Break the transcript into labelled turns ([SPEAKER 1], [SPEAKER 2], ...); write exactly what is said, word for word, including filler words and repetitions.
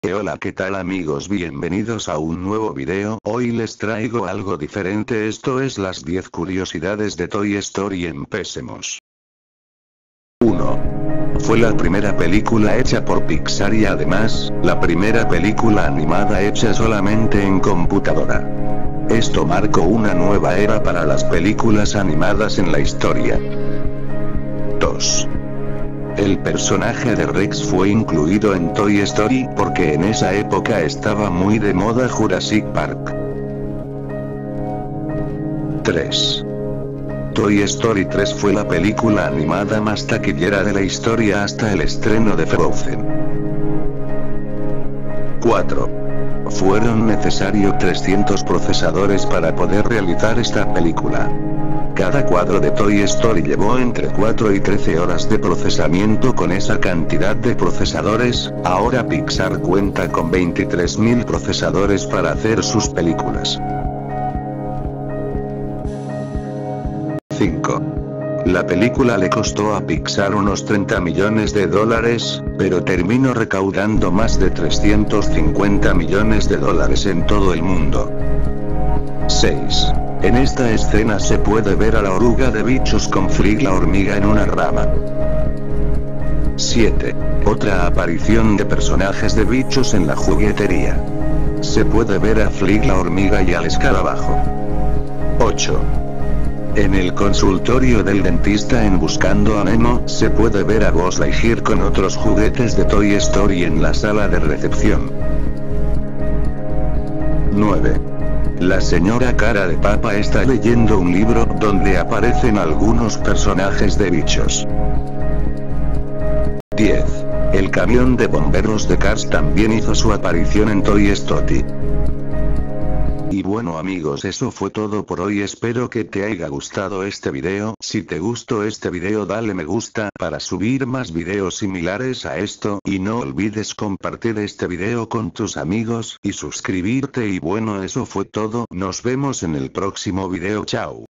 [SPEAKER 1] Eh, hola, ¿qué tal amigos? Bienvenidos a un nuevo video. Hoy les traigo algo diferente, esto es las diez curiosidades de Toy Story. Empecemos. uno. Fue la primera película hecha por Pixar y además, la primera película animada hecha solamente en computadora. Esto marcó una nueva era para las películas animadas en la historia. dos. El personaje de Rex fue incluido en Toy Story porque en esa época estaba muy de moda Jurassic Park. tres. Toy Story tres fue la película animada más taquillera de la historia hasta el estreno de Frozen. cuatro. Fueron necesarios trescientos procesadores para poder realizar esta película. Cada cuadro de Toy Story llevó entre cuatro y trece horas de procesamiento. Con esa cantidad de procesadores, ahora Pixar cuenta con veintitrés mil procesadores para hacer sus películas. cinco. La película le costó a Pixar unos treinta millones de dólares, pero terminó recaudando más de trescientos cincuenta millones de dólares en todo el mundo. seis. En esta escena se puede ver a la oruga de Bichos con Flig la hormiga en una rama. siete. Otra aparición de personajes de Bichos en la juguetería. Se puede ver a Flig la hormiga y al escarabajo. ocho. En el consultorio del dentista en Buscando a Nemo, se puede ver a Buzz Lightyear con otros juguetes de Toy Story en la sala de recepción. nueve. La señora Cara de Papa está leyendo un libro donde aparecen algunos personajes de Bichos. diez. El camión de bomberos de Cars también hizo su aparición en Toy Story. Y bueno amigos, eso fue todo por hoy, espero que te haya gustado este video. Si te gustó este video dale me gusta para subir más videos similares a esto, y no olvides compartir este video con tus amigos y suscribirte. Y bueno, eso fue todo, nos vemos en el próximo video, chao.